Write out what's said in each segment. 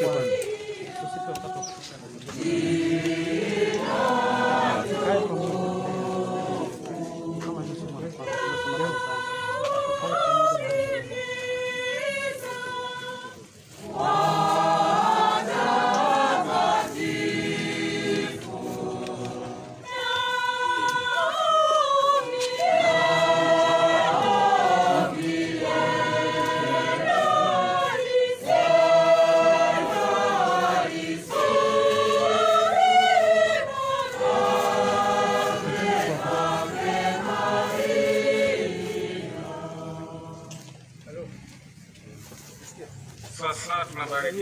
Sasa tunabariki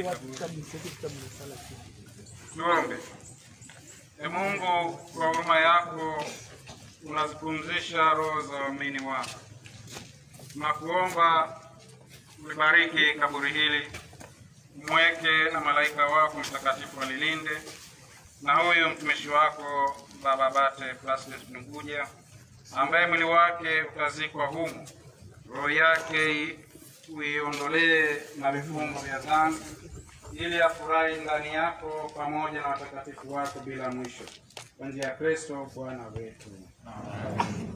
tuombe. Ee Mungu, kwa huruma yako unazipumzisha roho za waamini wako. Tunakuomba ulibariki kaburi hili, mweke na malaika wako mtakatifu walilinde, na huyu mtumishi wako Baba Bate Placius Mtunguja ambaye mwili wake utazikwa humu, roho yake uiondolee na vifungo vya dhambi, ili afurahi ndani yako pamoja na watakatifu wako bila mwisho. Kwa njia ya Kristo Bwana wetu. Amen.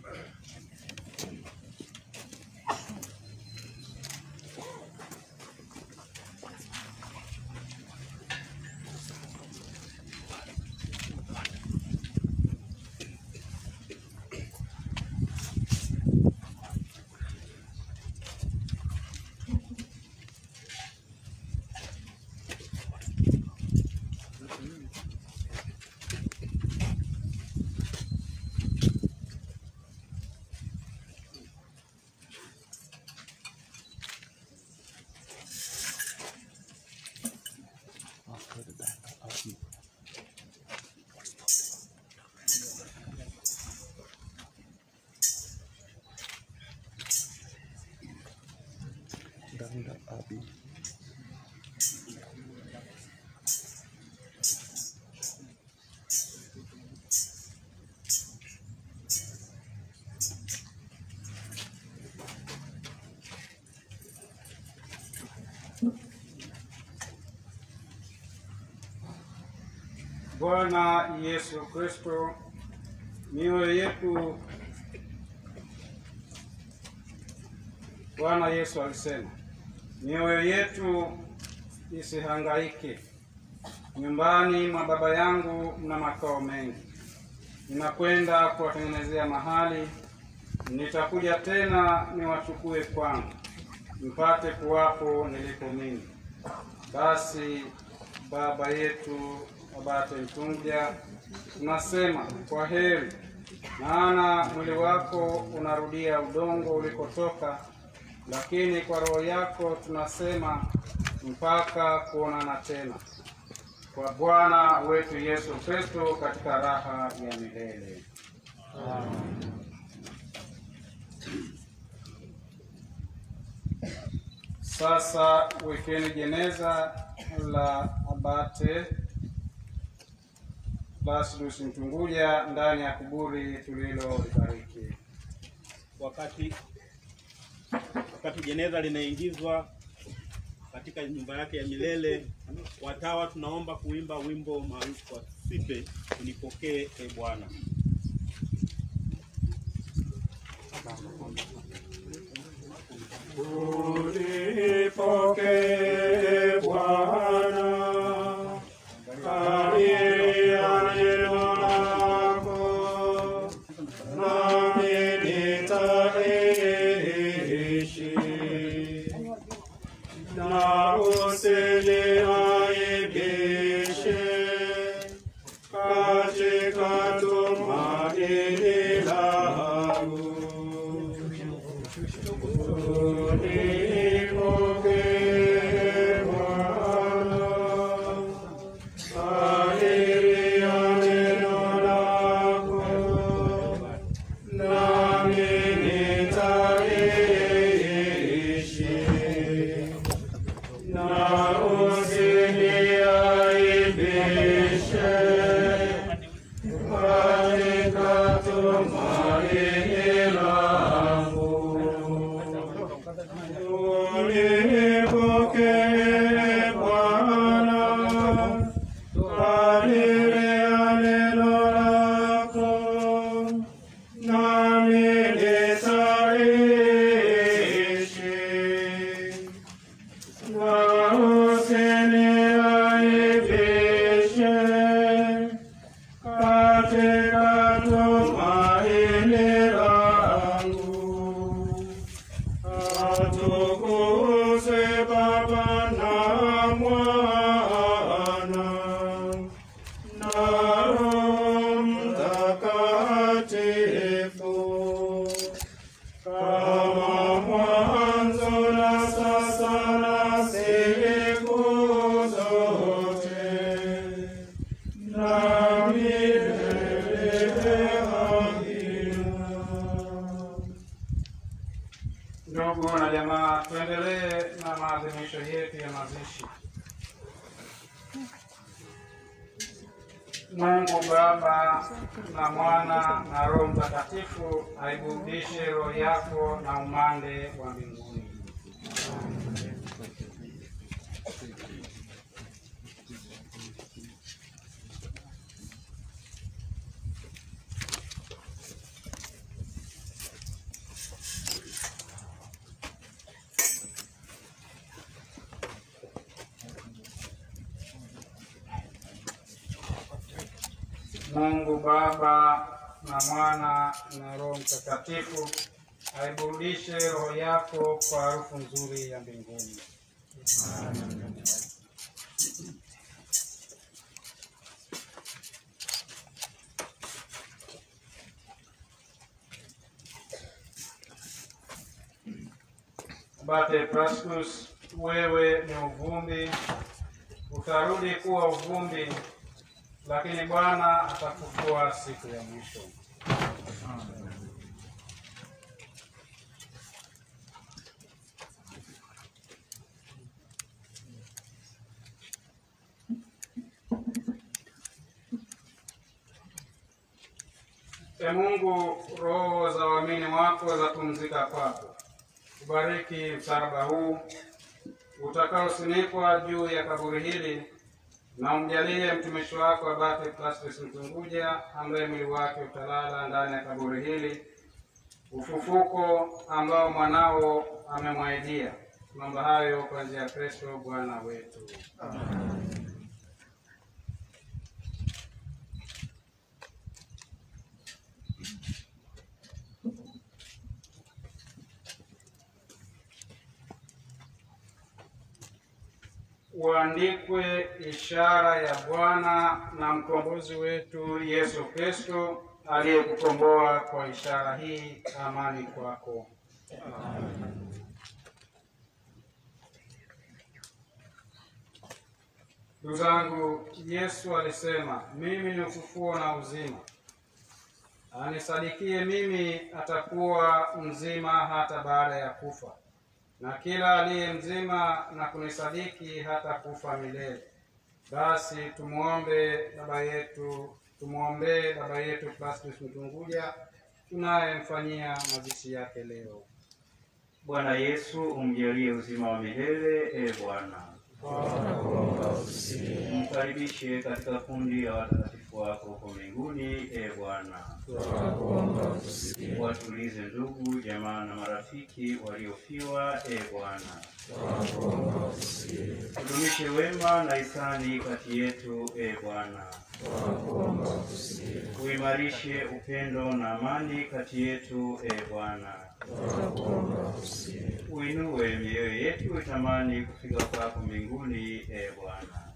Bwana Yesu Kristo, mioyo yetu. Bwana Yesu alisema, mioyo yetu isihangaike. Nyumbani mwa Baba yangu mna makao mengi. Ninakwenda kuwatengenezea mahali, nitakuja tena niwachukue kwangu, mpate kuwapo nilipo mimi. Basi Baba yetu Bate Mtunguja, tunasema kwa heri, maana mwili wako unarudia udongo ulikotoka, lakini kwa roho yako tunasema mpaka kuonana tena kwa Bwana wetu Yesu Kristo katika raha ya milele. Amen. Sasa wekeni jeneza la Abate Placius Mtunguja ndani ya kaburi tulilolibariki. Wakati jeneza linaingizwa katika nyumba yake ya milele, watawa tunaomba kuimba wimbo maarufu wa Sipe, unipokee e Bwana. Unipokee Bwana, kalia neno lako, nami nitaishi, na usiniaibishe katika tumaini langu. Unipokee Bwana, Mungu Baba na Mwana na Roho Mtakatifu aiburudishe roho yako na umande wa mbinguni. Mungu Baba na Mwana na Roho Mtakatifu aiburudishe roho yako kwa harufu nzuri ya mbinguni. Abate Plascus, wewe ni uvumbi, utarudi kuwa uvumbi, lakini Bwana atakufufua siku ya mwisho. Ee Mungu, roho za waamini wako zapumzika kwako. Ubariki msalaba huu utakaosimikwa juu ya kaburi hili, na umjalie mtumishi wako Abate Plascus Mtunguja, ambaye mwili wake utalala ndani ya kaburi hili, ufufuko ambao mwanao amemwahidia. Tunaomba hayo kwa njia ya Kristo Bwana wetu. Amen. Uandikwe ishara ya Bwana na mkombozi wetu Yesu Kristo, aliyekukomboa kwa ishara hii. Amani kwako. Amen. Ndugu zangu, Yesu alisema, mimi ni ufufuo na uzima. Anisadikie mimi atakuwa mzima hata baada ya kufa, na kila aliye mzima na kunisadiki hata kufa milele. Basi tumuombe baba yetu Plascus Mtunguja, tunayemfanyia mazishi yake leo. Bwana Yesu, umjalie uzima wa milele. E Bwana, mkaribishe katika kundi la watakatifu wako huko mbinguni. E Bwana, watulize ndugu, jamaa na marafiki waliofiwa. E Bwana, udumishe wema na hisani kati yetu. E Bwana, uimarishe upendo na amani kati yetu. E Bwana, uinue mioyo yetu itamani kufika kwako mbinguni. E Bwana,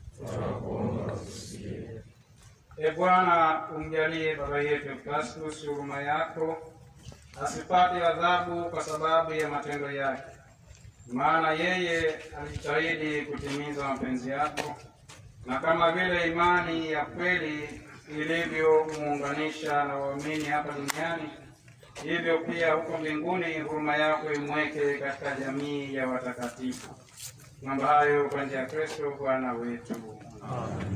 E Bwana, umjalie baba yetu Plascus huruma yako, asipate adhabu kwa sababu ya matendo yake, maana yeye alijitahidi kutimiza mapenzi yako, na kama vile imani ya kweli ilivyomuunganisha na waamini hapa duniani, hivyo pia huko mbinguni huruma yako imweke katika jamii ya watakatifu. Mambo hayo kwa njia ya Kristo Bwana wetu. Amen.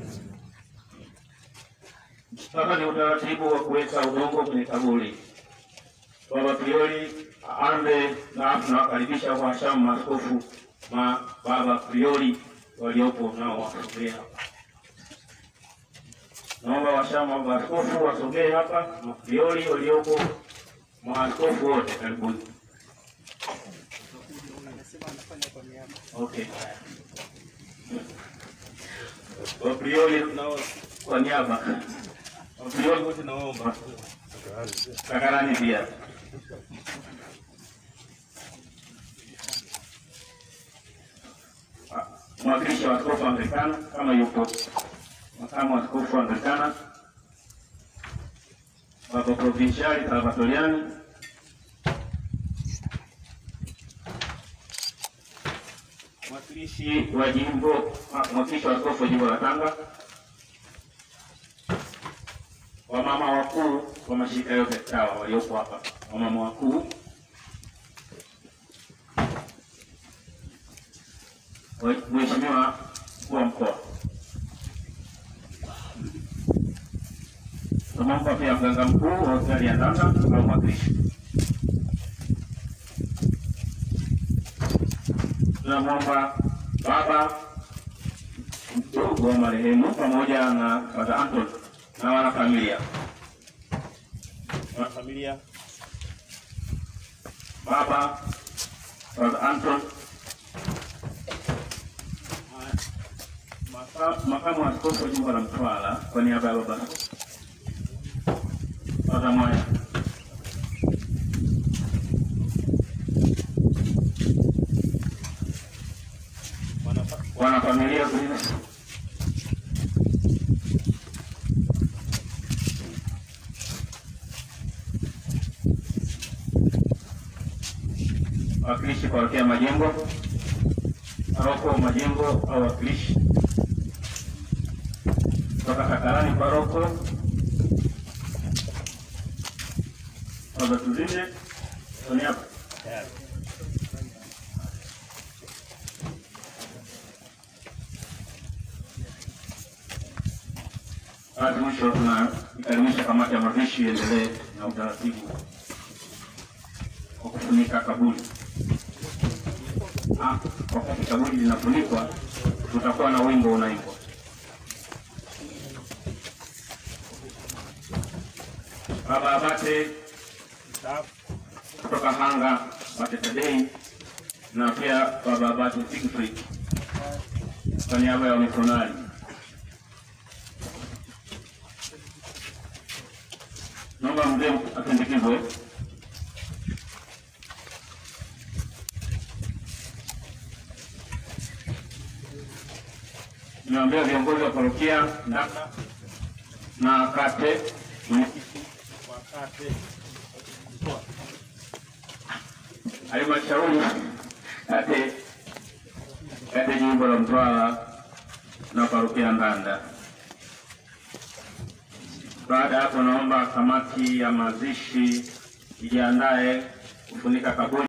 Sasa ni utaratibu wa kuweka udongo kwenye kaburi. Baba Priori aanze, na tunawakaribisha washamu maaskofu baba Priori waliopo nao wasogee hapa. Naomba washamu maaskofu wasogee hapa, Priori waliopo, maaskofu wote karibuni. Okay. Baba Priori kwa niaba. Priori wote naomba. Kakarani pia. Mwakilishi wa askofu Anglikana kama yupo. Makamu wa askofu Anglikana. Baba Provinciali Salvatoriani. Mwakilishi wa jimbo, mwakilishi wa askofu wa jimbo la Tanga. Wamama wakuu wa mashirika yote tawa waliopo hapa. Wamama wakuu, Mheshimiwa mkuu wa mkoa, Tunamwomba pia mganga mkuu wa hospitali ya Ndanda au mwakilishi. Tunamwomba baba mdogo wa marehemu pamoja na Father Anton na wanafamilia. Wanafamilia, Baba Father Anton, makamu wa askofu wa jimbo la Mtwara kwa niaba ya baba Father Mwaya, wanafamilia vile, wakilishi parokia Majengo, paroko wa Majengo au wakilishi kutoka Kakarani paroko, Baba Tuzinde Sonia. Hadi mwisho tunaikarimisha kamati ya mazishi iendelee na utaratibu wa kufunika kaburi. Wakati kaburi linafunikwa, tutakuwa na wimbo unaimbwa. Baba Abate kutoka Hanga Abate Tadei na pia Baba Abate Siegfried kwa niaba ya wamisionari. Naomba mzee atendekizwe. Niwaambia viongozi wa parokia Ndanda na kate halmashauri kate jimbo la Mtwara na parokia Ndanda. Baada ya hapo, naomba kamati ya mazishi ijiandae kufunika kaburi.